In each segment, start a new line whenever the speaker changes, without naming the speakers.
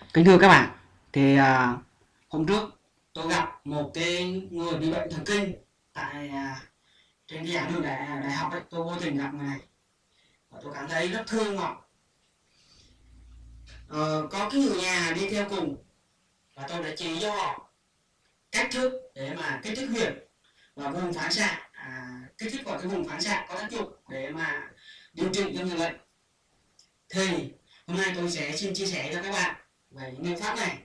Kính thưa các bạn, hôm trước tôi gặp một cái người bị bệnh thần kinh tại trên cái giảng đường đại học ấy, tôi vô tình gặp người này và tôi cảm thấy rất thương họ. Có cái người nhà đi theo cùng và tôi đã chỉ cho họ cách thức để mà kích thích huyệt và vùng phản xạ, kích thích vào cái vùng phản xạ có tác dụng để mà điều trị cho người bệnh. Thì hôm nay tôi sẽ xin chia sẻ cho các bạn về những liệu pháp này.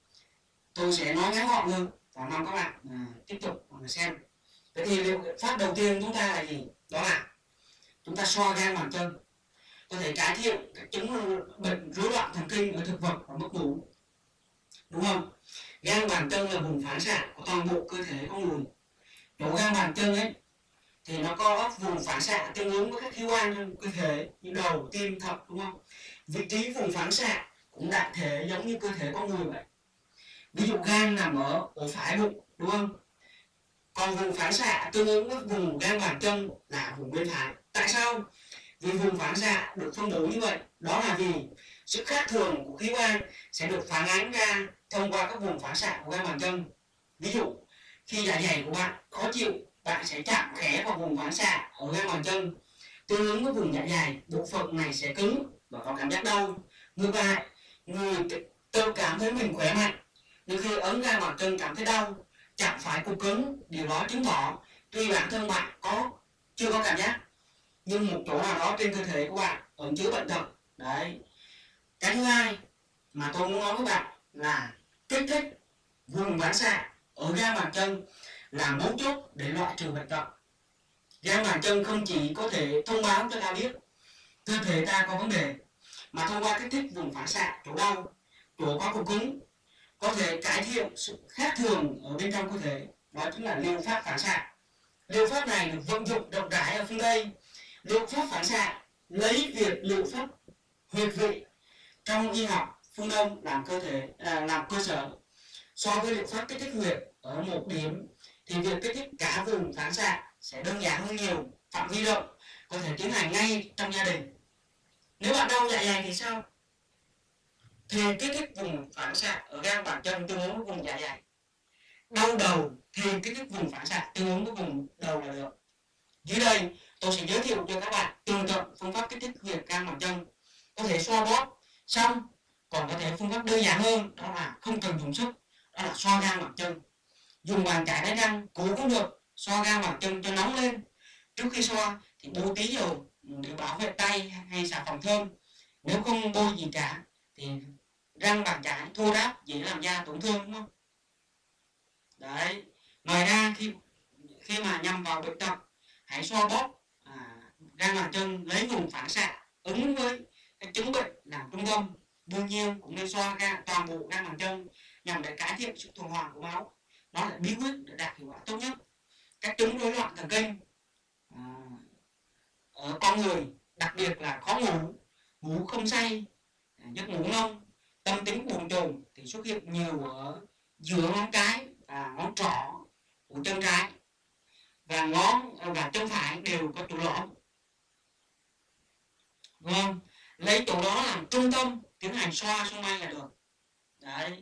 Tôi sẽ nói ngắn gọn hơn và mong các bạn tiếp tục xem. Vậy thì liệu pháp đầu tiên chúng ta là gì? Đó là chúng ta xoa gan bàn chân, có thể cải thiện các chứng bệnh rối loạn thần kinh ở thực vật và mất ngủ, đúng không? Gan bàn chân là vùng phản xạ của toàn bộ cơ thể con người. Chỗ gan bàn chân ấy thì nó có vùng phản xạ tương ứng với các khí quan trong cơ thể như đầu, tim, thận, đúng không? Vị trí vùng phản xạ cũng đại thể giống như cơ thể con người vậy. Ví dụ gan nằm ở ổ phải bụng, đúng không? Còn vùng phản xạ tương ứng với vùng gan bàn chân là vùng bên phải. Tại sao? Vì vùng phản xạ được phân bố như vậy, đó là vì sự khác thường của khí quan sẽ được phản ánh ra thông qua các vùng phản xạ của gan bàn chân. Ví dụ, khi dạ dày của bạn khó chịu, bạn sẽ chạm khẽ vào vùng phản xạ ở gan bàn chân. Tương ứng với vùng dạ dày, bộ phận này sẽ cứng và có cảm giác đau. Ngược lại, người tự cảm thấy mình khỏe mạnh, nhưng khi ấn gan bàn chân cảm thấy đau, chẳng phải cục cứng, điều đó chứng tỏ tuy bản thân bạn chưa có cảm giác, nhưng một chỗ nào đó trên cơ thể của bạn ẩn chứa bệnh tật. Đấy. Cái thứ hai mà tôi muốn nói với bạn là kích thích vùng phản xạ ở gan bàn chân là mấu chốt để loại trừ bệnh tật. Gan bàn chân không chỉ có thể thông báo cho ta biết cơ thể ta có vấn đề, mà thông qua kích thích vùng phản xạ chỗ đau, chỗ có cục cứng, có thể cải thiện sự khác thường ở bên trong cơ thể. Đó chính là liệu pháp phản xạ. Liệu pháp này được vận dụng rộng rãi ở phương Tây. Liệu pháp phản xạ lấy việc liệu pháp huyệt vị trong y học phương Đông làm cơ sở. So với liệu pháp kích thích huyệt ở một điểm thì việc kích thích cả vùng phản xạ sẽ đơn giản hơn nhiều, phạm vi rộng, có thể tiến hành ngay trong gia đình. Nếu bạn đau dạ dày thì sao? Thì kích thích vùng phản xạ ở gan bàn chân tương ứng với vùng dạ dày. Đau đầu thì kích thích vùng phản xạ tương ứng với vùng đầu là được. Dưới đây tôi sẽ giới thiệu cho các bạn tường tận phương pháp kích thích huyệt gan bàn chân. Có thể xoa bóp xong, còn có thể phương pháp đơn giản hơn, đó là không cần dùng sức, đó là xoa gan bàn chân. Dùng bàn chải đánh răng cố cũng được, xoa gan bàn chân cho nóng lên. Trước khi xoa thì bôi tí dầu để bảo vệ tay hay xà phòng thơm. Nếu không bôi gì cả thì răng bàn chải thô ráp dễ làm da tổn thương, đúng không? Đấy. Ngoài ra khi khi mà nhằm vào bệnh tật, hãy xoa bóp gan bàn chân lấy vùng phản xạ ứng với cái chứng bệnh làm trung tâm. Đương nhiên cũng nên xoa toàn bộ gan bàn chân nhằm để cải thiện sự tuần hoàn của máu. Đó là bí quyết để đạt hiệu quả tốt nhất. Các chứng rối loạn thần kinh ở con người, đặc biệt là khó ngủ, ngủ không say, giấc ngủ nông, tâm tính bồn chồn thì xuất hiện nhiều ở giữa ngón cái và ngón trỏ của chân trái, và và chân phải đều có chỗ lõm, đúng không? Lấy chỗ đó làm trung tâm tiến hành xoa xung quanh là được. Đấy.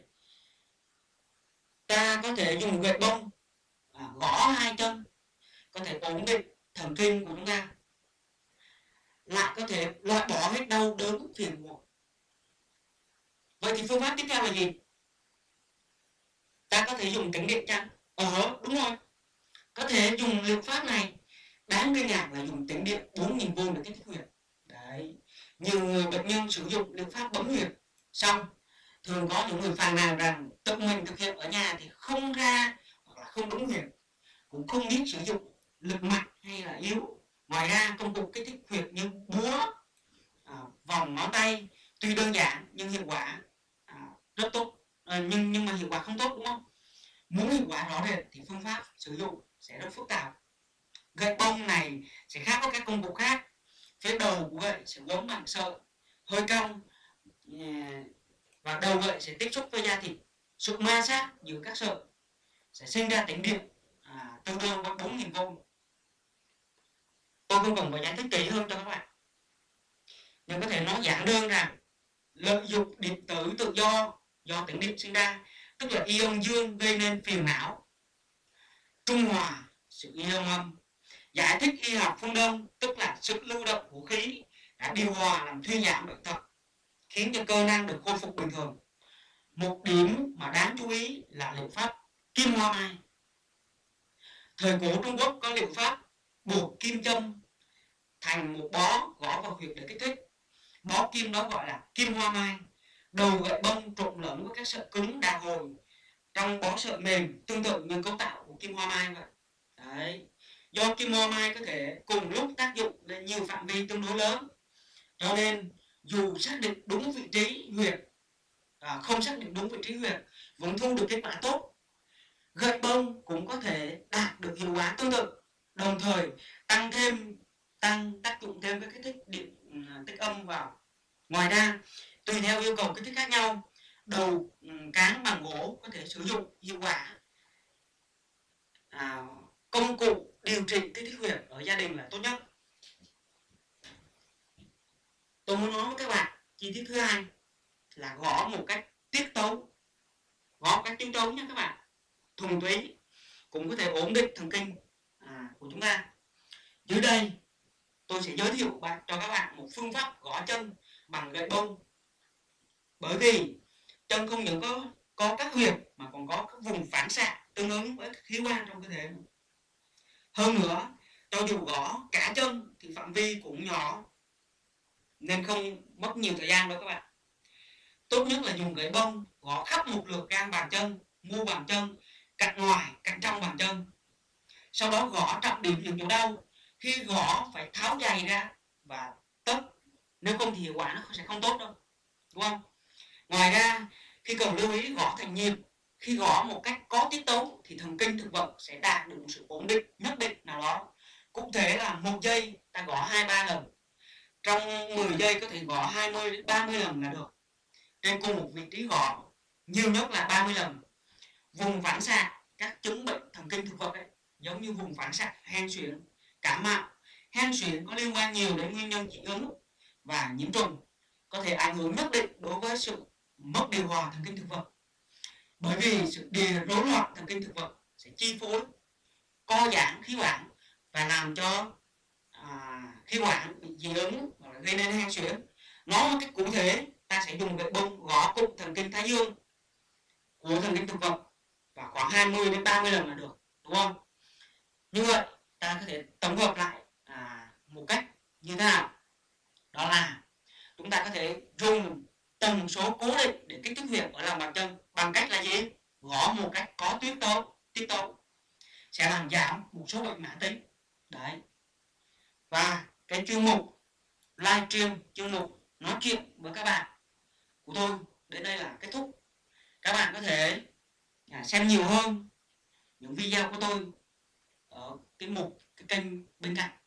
Ta có thể dùng gậy bông gõ hai chân, có thể ổn định thần kinh của chúng ta, lại có thể loại bỏ hết đau đớn phiền muộn. Vậy thì phương pháp tiếp theo là gì? Ta có thể dùng tĩnh điện chăng? Đúng rồi. Có thể dùng liệu pháp này. Đáng kinh ngạc là dùng tĩnh điện 4000V để kích thích huyệt. Đấy. Nhiều người bệnh nhân sử dụng liệu pháp bấm huyệt xong, thường có những người phàn nàn rằng tự mình thực hiện ở nhà thì không ra hoặc là không đúng huyệt, cũng không biết sử dụng lực mạnh hay là yếu. Ngoài ra công cụ kích thích huyệt như búa, vòng ngón tay tuy đơn giản nhưng hiệu quả rất tốt, nhưng mà hiệu quả không tốt, đúng không? Muốn hiệu quả rõ rệt thì phương pháp sử dụng sẽ rất phức tạp. Gậy bông này sẽ khác với các công cụ khác. Phía đầu của gậy sẽ quấn bằng sợi hơi cong, và đầu gậy sẽ tiếp xúc với da thịt. Sự ma sát giữa các sợi sẽ sinh ra tĩnh điện tương đương với 4000V. Tôi không cần phải giải thích kỹ hơn cho các bạn, nhưng có thể nói giản đơn rằng lợi dụng điện tử tự do do tính điện sinh ra, tức là ion dương gây nên phiền não. Trung hòa sự ion âm. Giải thích y học phương Đông, tức là sự lưu động của khí đã điều hòa làm thuyên giảm bệnh tật, khiến cho cơ năng được khôi phục bình thường. Một điểm mà đáng chú ý là liệu pháp kim hoa mai. Thời cổ Trung Quốc có liệu pháp buộc kim châm thành một bó gõ vào huyệt để kích thích. Bó kim đó gọi là kim hoa mai. Đầu gậy bông trộn lẫn với các sợi cứng đàn hồi trong bó sợi mềm, tương tự như cấu tạo của kim hoa mai vậy. Đấy. Do kim hoa mai có thể cùng lúc tác dụng lên nhiều phạm vi tương đối lớn, cho nên dù xác định đúng vị trí huyệt, không xác định đúng vị trí huyệt vẫn thu được kết quả tốt. Gậy bông cũng có thể đạt được hiệu quả tương tự, đồng thời tăng tác dụng thêm các kích thích điện tích âm vào. Ngoài ra, tùy theo yêu cầu kích thích khác nhau, đầu cán bằng gỗ có thể sử dụng hiệu quả. Công cụ điều trị kích thích huyệt ở gia đình là tốt nhất. Tôi muốn nói với các bạn chi tiết thứ hai là gõ một cách tiết tấu, gõ một cách tiết tấu nhé các bạn, thuần túy cũng có thể ổn định thần kinh của chúng ta. Dưới đây tôi sẽ giới thiệu cho các bạn một phương pháp gõ chân bằng gậy bông, bởi vì chân không những có các huyệt mà còn có các vùng phản xạ tương ứng với khí quan trong cơ thể. Hơn nữa, cho dù gõ cả chân thì phạm vi cũng nhỏ nên không mất nhiều thời gian đâu các bạn. Tốt nhất là dùng gậy bông gõ khắp một lượt gan bàn chân, mu bàn chân, cạnh ngoài, cạnh trong bàn chân. Sau đó gõ trọng điểm những chỗ đau. Khi gõ phải tháo giày ra và tất, nếu không thì hiệu quả nó sẽ không tốt đâu, đúng không? Ngoài ra, khi cần lưu ý gõ thành nhịp, khi gõ một cách có tiết tấu thì thần kinh thực vật sẽ đạt được một sự ổn định nhất định nào đó. Cụ thể là 1 giây ta gõ 2-3 lần, trong 10 giây có thể gõ 20-30 lần là được. Trên cùng một vị trí gõ nhiều nhất là 30 lần. Vùng phản xạ các chứng bệnh thần kinh thực vật ấy, giống như vùng phản xạ hen suyễn, cảm mạo. Hen suyễn có liên quan nhiều đến nguyên nhân dị ứng và nhiễm trùng, có thể ảnh hưởng nhất định đối với sự mất điều hòa thần kinh thực vật, bởi vì sự rối loạn thần kinh thực vật sẽ chi phối co giãn khí quản và làm cho khí quản bị dị ứng và gây nên hen suyễn. Nói một cách cụ thể, ta sẽ dùng gậy bông gõ cụm thần kinh thái dương của thần kinh thực vật và khoảng 20-30 lần là được, đúng không? Như vậy ta có thể tổng hợp lại một cách như thế nào? Đó là chúng ta có thể dùng tần số cố định để kích thích huyệt ở lòng bàn chân bằng cách là gì? Gõ một cách có tiết tấu sẽ làm giảm một số bệnh mãn tính. Đấy. Và cái chuyên mục livestream, chuyên mục nói chuyện với các bạn của tôi đến đây là kết thúc. Các bạn có thể xem nhiều hơn những video của tôi ở cái kênh bên cạnh.